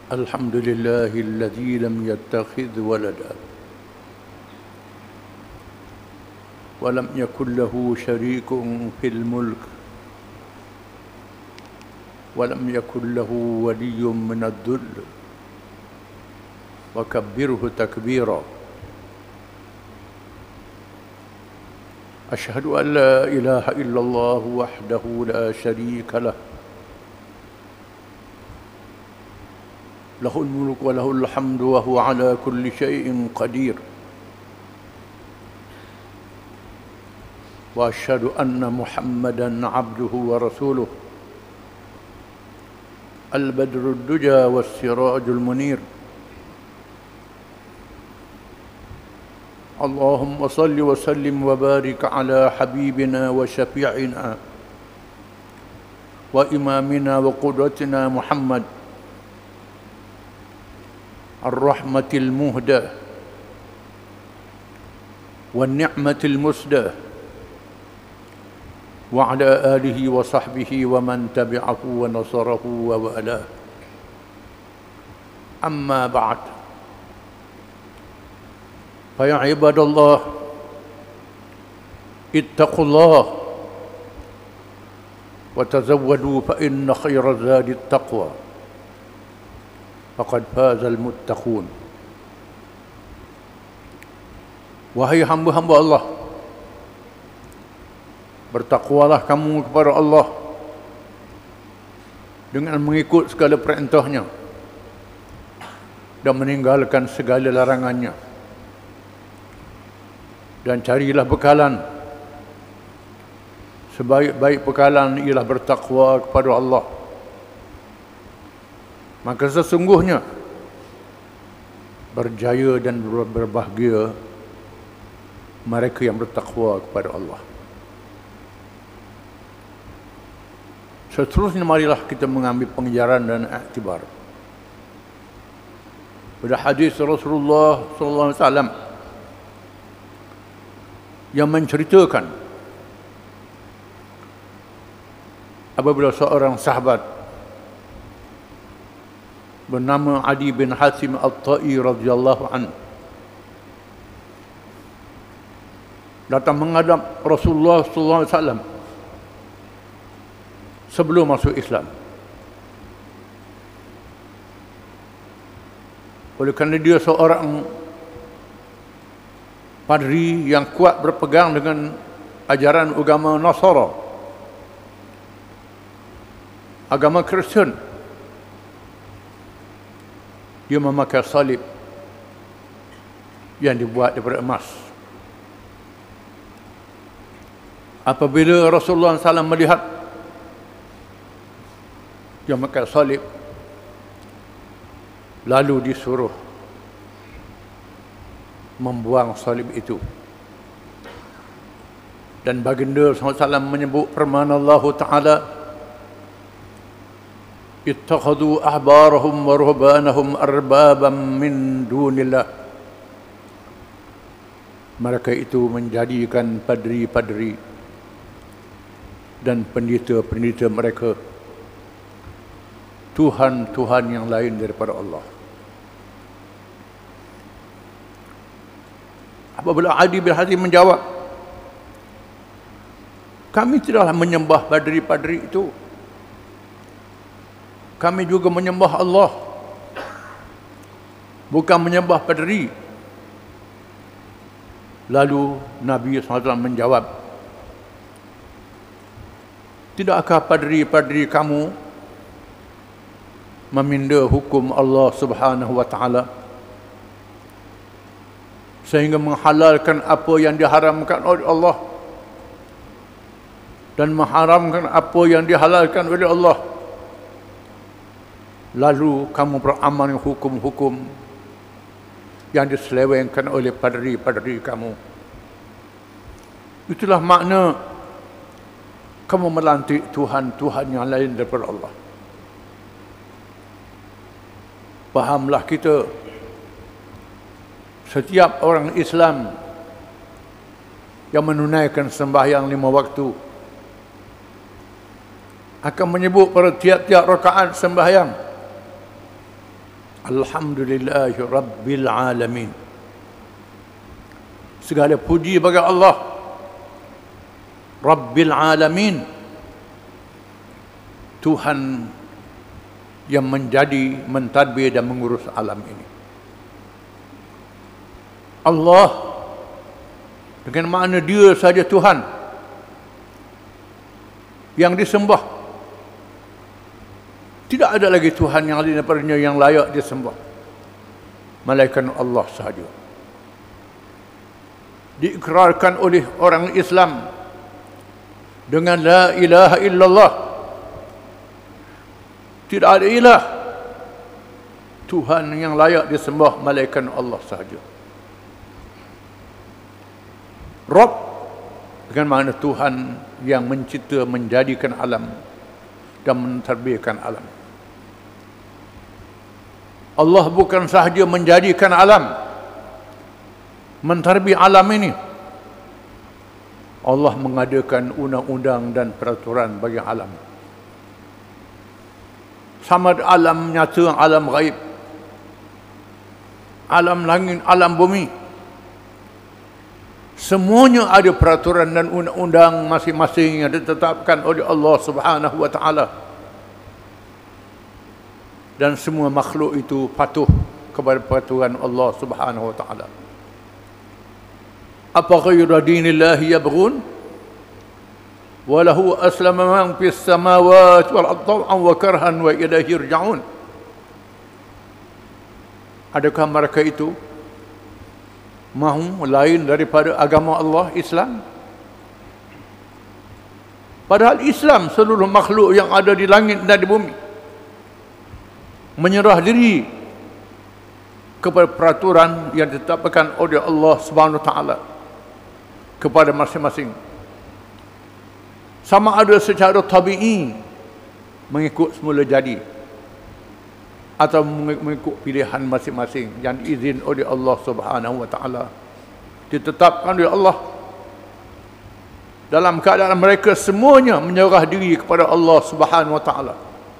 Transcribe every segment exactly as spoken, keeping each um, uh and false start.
الحمد لله الذي لم يتخذ ولدا ولم يكن له شريك في الملك ولم يكن له ولي من الذل وكبره تكبيرا أشهد أن لا إله إلا الله وحده لا شريك له له الملك وله الحمد وهو على كل شيء قدير وأشهد أن محمدًا عبده ورسوله البدر الدجى والسراج المنير اللهم صل وسلم وبارك على حبيبنا وشفيعنا وإمامنا وقدوتنا محمد الرحمة المهدى والنعمة المسدى وعلى آله وصحبه ومن تبعه ونصره ووالاه أما بعد فيا عباد الله اتقوا الله وتزودوا فإن خير الزاد التقوى فقد فاز المتقون. Wahai hamba-hamba Allah, bertakwalah kamu kepada Allah dengan mengikut segala perintahnya dan meninggalkan segala larangannya, dan carilah bekalan. Sebaik-baik bekalan ialah bertakwa kepada Allah. Maka sesungguhnya berjaya dan berbahagia mereka yang bertakwa kepada Allah. Seterusnya marilah kita mengambil pengajaran dan iktibar pada hadis Rasulullah sallallahu alaihi wasallam yang menceritakan apabila seorang sahabat bernama Adi bin Hatim At-Tai radhiyallahu anhu datang menghadap Rasulullah sallallahu alaihi wasallam sebelum masuk Islam. Oleh kerana dia seorang padri yang kuat berpegang dengan ajaran agama Nasara, agama Kristen, dia memakai salib yang dibuat daripada emas. Apabila Rasulullah sallallahu alaihi wasallam melihat dia memakai salib, lalu disuruh membuang salib itu. Dan baginda sallallahu alaihi wasallam menyebut firman Allah Ta'ala, ittakhadhu ahbarahum wa ruhbanahum arbaban min dunillah. Mereka itu menjadikan padri-padri dan pendeta-pendeta mereka Tuhan-Tuhan yang lain daripada Allah. Apabila Adi bin Hatim menjawab, kami tidaklah menyembah padri-padri itu, kami juga menyembah Allah, bukan menyembah padri. Lalu Nabi sallallahu alaihi wasallam menjawab, tidakkah padri-padri kamu meminda hukum Allah Subhanahu wa taala sehingga menghalalkan apa yang diharamkan oleh Allah dan mengharamkan apa yang dihalalkan oleh Allah, lalu kamu beramal dengan hukum-hukum yang diselewengkan oleh padri-padri kamu. Itulah makna kamu melantik Tuhan-Tuhan yang lain daripada Allah. Fahamlah kita, setiap orang Islam yang menunaikan sembahyang lima waktu akan menyebut pada tiap-tiap rakaat sembahyang, Alhamdulillahi Rabbil Alamin. Segala puji bagi Allah Rabbil Alamin, Tuhan yang menjadi, mentadbir dan mengurus alam ini. Allah dengan makna dia saja Tuhan yang disembah. Tidak ada lagi Tuhan yang lain daripadanya yang layak disembah, melainkan Allah sahaja. Diikrarkan oleh orang Islam dengan la ilaha illallah. Tidak ada ilah Tuhan yang layak disembah melainkan Allah sahaja. Rabb dengan makna Tuhan yang mencipta, menjadikan alam dan mentadbirkan alam. Allah bukan sahaja menjadikan alam, mentadbir alam ini. Allah mengadakan undang-undang dan peraturan bagi alam. Sama ada alam nyata, alam gaib, alam langit, alam bumi. Semuanya ada peraturan dan undang-undang masing-masing yang ditetapkan oleh Allah Subhanahu wa taala. Dan semua makhluk itu patuh kepada peraturan Allah Subhanahu wa taala. Apa ghayra dinillahi yabghun wa lahu aslama man fis samawati wal ardi taw'an wa karhan wa ilaihi yurja'un. Adakah mereka itu mahu lain daripada agama Allah, Islam? Padahal Islam seluruh makhluk yang ada di langit dan di bumi menyerah diri kepada peraturan yang ditetapkan oleh Allah Subhanahu wa taala kepada masing-masing. Sama ada secara tabi'i mengikut semula jadi atau mengikut pilihan masing-masing yang diizin oleh Allah Subhanahu wa taala, ditetapkan oleh Allah. Dalam keadaan mereka semuanya menyerah diri kepada Allah Subhanahu wa taala.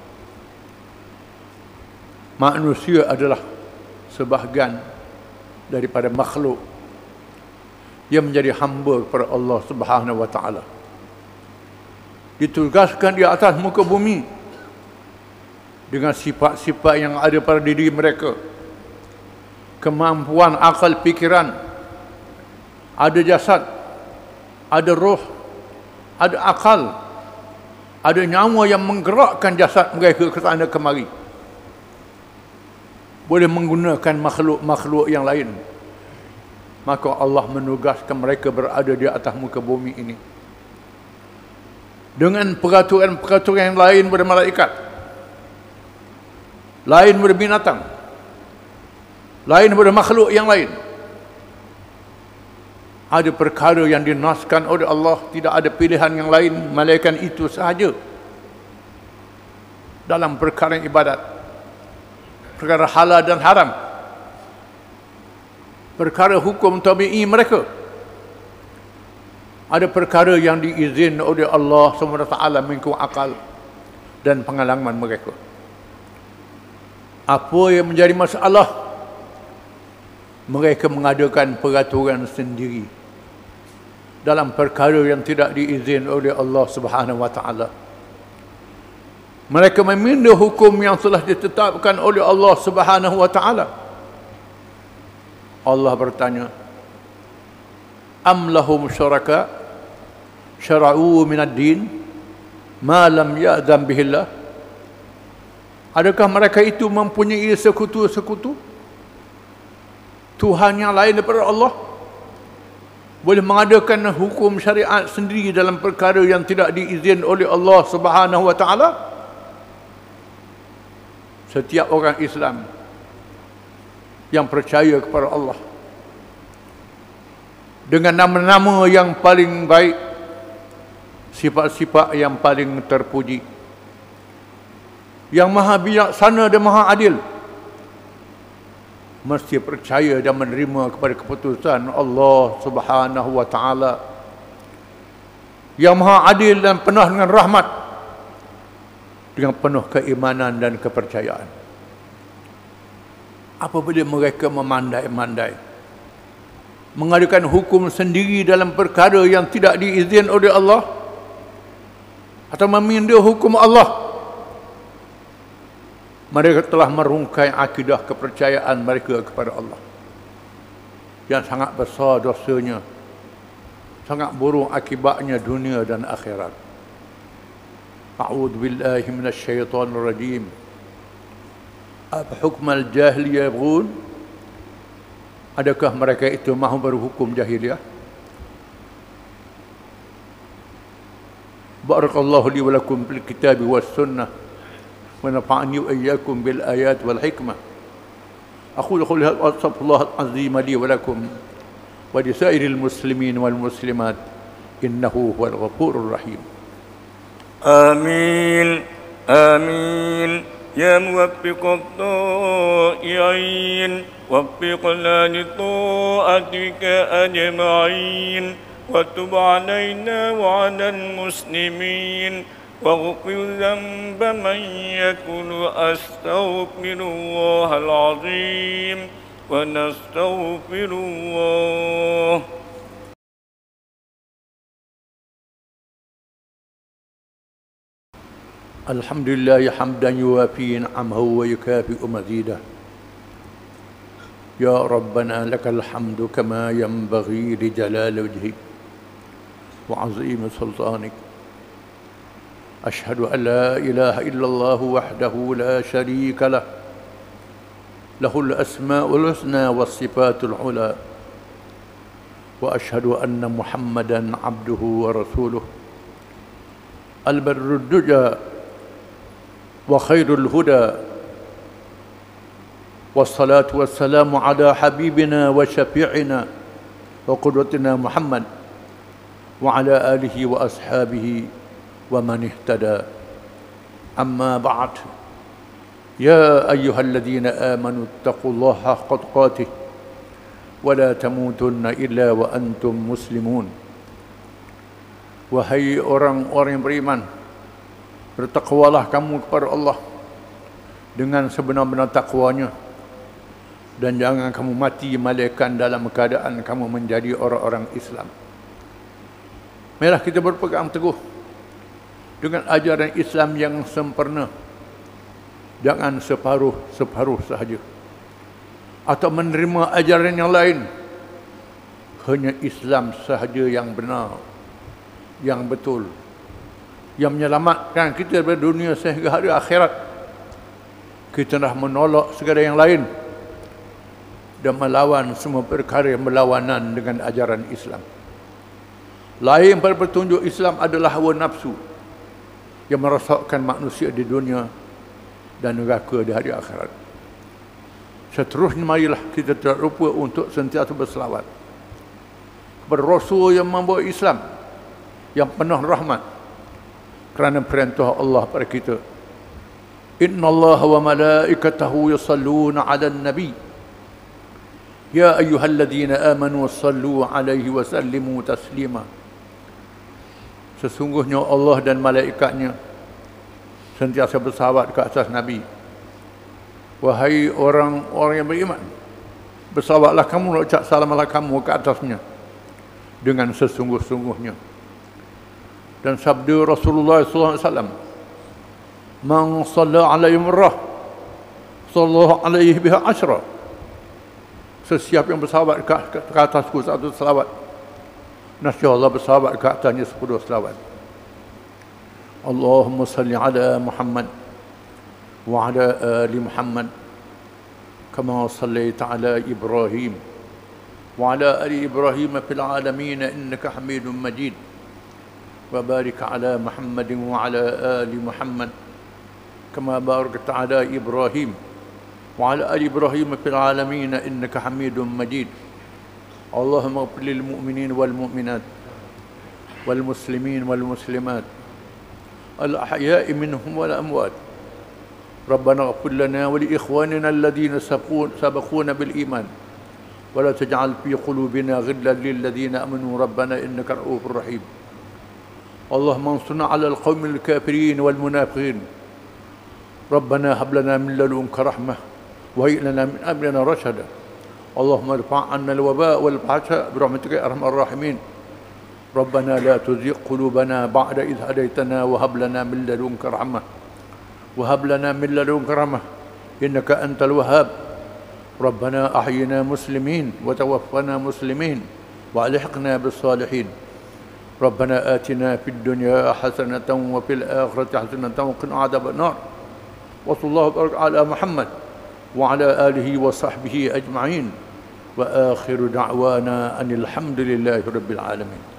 Manusia adalah sebahagian daripada makhluk yang menjadi hamba kepada Allah Subhanahu wa taala. Ditugaskan di atas muka bumi dengan sifat-sifat yang ada pada diri mereka. Kemampuan akal fikiran, ada jasad, ada roh, ada akal, ada nyawa yang menggerakkan jasad mereka ke sana kemari. Boleh menggunakan makhluk-makhluk yang lain. Maka Allah menugaskan mereka berada di atas muka bumi ini dengan peraturan-peraturan yang lain daripada malaikat, lain daripada binatang, lain daripada makhluk yang lain. Ada perkara yang dinaskan oleh Allah, tidak ada pilihan yang lain melainkan itu sahaja. Dalam perkara ibadat, perkara halal dan haram, perkara hukum tabi'i mereka, ada perkara yang diizin oleh Allah subhanahu wa taala mengikut akal dan pengalaman mereka. Apa yang menjadi masalah? Mereka mengadakan peraturan sendiri dalam perkara yang tidak diizin oleh Allah Subhanahu wa taala. Mereka meminda hukum yang telah ditetapkan oleh Allah Subhanahu wa taala. Allah bertanya, am lahum syuraka syara'u min ad-din ma lam ya'zam bihillah. Adakah mereka itu mempunyai sekutu-sekutu, Tuhan yang lain daripada Allah, boleh mengadakan hukum syariat sendiri dalam perkara yang tidak diizin oleh Allah Subhanahu wa taala? Setiap orang Islam yang percaya kepada Allah dengan nama-nama yang paling baik, sifat-sifat yang paling terpuji, yang maha bijaksana dan maha adil, mesti percaya dan menerima kepada keputusan Allah Subhanahu wa taala yang maha adil dan penuh dengan rahmat, dengan penuh keimanan dan kepercayaan. apabila mereka memandai-mandai mengadakan hukum sendiri dalam perkara yang tidak diizin oleh Allah atau meminda hukum Allah, mereka telah merungkai akidah kepercayaan mereka kepada Allah yang sangat besar dosanya, sangat buruk akibatnya dunia dan akhirat. A'udzu billahi minasyaitonir rajim. Apa hukmal jahiliyah yabghun? Adakah mereka itu mahu berhukum jahiliyah? Barakallahu li wa lakum bil kitabi was sunnah wa nafa'ani wa iyyakum bil ayat wal hikmah. Aqulu qawli hadha wa astaghfirullah al-azim li wa lakum wa li sa'iril muslimin wal muslimat innahu huwal ghafurur rahim. آمين آمين يا موفق الطائعين وفقنا لطاعتك أجمعين وتب علينا وعلى المسلمين واغفر ذنب من يكون أستغفر الله العظيم ونستغفر الله. الحمد لله حمدا يوافي نعمه ويكافئ مزيده. يا ربنا لك الحمد كما ينبغي لجلال وجهك وعظيم سلطانك. أشهد أن لا إله إلا الله وحده لا شريك له له الأسماء الحسنى والصفات العلى وأشهد أن محمدا عبده ورسوله البر الدجى وخير الهدى والصلاة والسلام على حبيبنا وشفيعنا وقدوتنا محمد وعلى آله وأصحابه ومن اهتدى. أما بعد، يا أيها الذين آمنوا اتقوا الله حق تقاته ولا تموتن إلا وأنتم مسلمون. Wahai orang-orang yang beriman, bertakwalah kamu kepada Allah dengan sebenar-benar takwanya, dan jangan kamu mati melainkan dalam keadaan kamu menjadi orang-orang Islam. Marilah kita berpegang teguh dengan ajaran Islam yang sempurna, jangan separuh-separuh sahaja atau menerima ajaran yang lain. Hanya Islam sahaja yang benar, yang betul, yang menyelamatkan kita dari dunia sehingga hari akhirat. Kita dah menolak segala yang lain dan melawan semua perkara yang berlawanan dengan ajaran Islam. Lain pada petunjuk Islam adalah hawa nafsu yang merosakkan manusia di dunia dan neraka di hari akhirat. Seterusnya marilah kita tidak lupa untuk sentiasa berselawat kepada Rasul yang membawa Islam yang penuh rahmat, kerana perintah Allah pada kita, Inna Allah wa malaikatahu yusalluna ala nabi ya ayyuhalladzina amanu sallu alaihi wa sallimu taslima. Sesungguhnya Allah dan malaikatnya sentiasa bersalawat ke atas Nabi. Wahai orang-orang yang beriman, bersalawatlah kamu, ucap salamlah kamu ke atasnya dengan sesungguh-sungguhnya. Dan sabda Rasulullah sallallahu alaihi wasallam, man shalla alaihi marrah sallallahu alaihi biha ashra. Sesiapa yang bersalawat ke, ke, ke atasku satu salawat, nasya Allah bersalawat ke atasnya sepuluh salawat. Allahumma salli ala Muhammad wa ala ali Muhammad kama sallaita ala Ibrahim wa ala ali Ibrahim fil alamin innaka Hamidum Majid. وبارك على محمد وعلى آل محمد كما باركت على إبراهيم وعلى آل إبراهيم في العالمين إنك حميد مجيد. اللهم اغفر للمؤمنين والمؤمنات والمسلمين والمسلمات الأحياء منهم والأموات. ربنا اغفر لنا ولإخواننا الذين سبقونا بالإيمان ولا تجعل في قلوبنا غلا للذين آمنوا ربنا إنك رؤوف رحيم. اللهم انصرنا على القوم الكافرين والمنافقين. ربنا هب لنا من لدنك رحمة وهيئ لنا من أمرنا رشدا اللهم ارفع عنا الوباء والفحشاء برحمتك يا أرحم الراحمين ربنا لا تزغ قلوبنا بعد إذ هديتنا وهب لنا من لدنك رحمة وهب لنا من لدنك رحمة إنك أنت الوهاب ربنا أحينا مسلمين وتوفنا مسلمين وألحقنا بالصالحين ربنا آتنا في الدنيا حسنة وفي الآخرة حسنة وقنا عذاب النار وصلى الله وبارك على محمد وعلى آله وصحبه أجمعين وآخر دعوانا أن الحمد لله رب العالمين.